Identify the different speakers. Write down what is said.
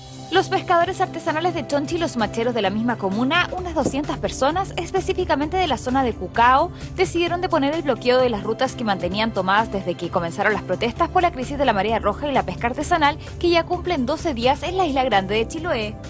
Speaker 1: Los pescadores artesanales de Tonti y los macheros de la misma comuna, unas 200 personas, específicamente de la zona de Cucao, decidieron deponer el bloqueo de las rutas que mantenían tomadas desde que comenzaron las protestas por la crisis de la marea roja y la pesca artesanal, que ya cumplen 12 días en la Isla Grande de Chiloé.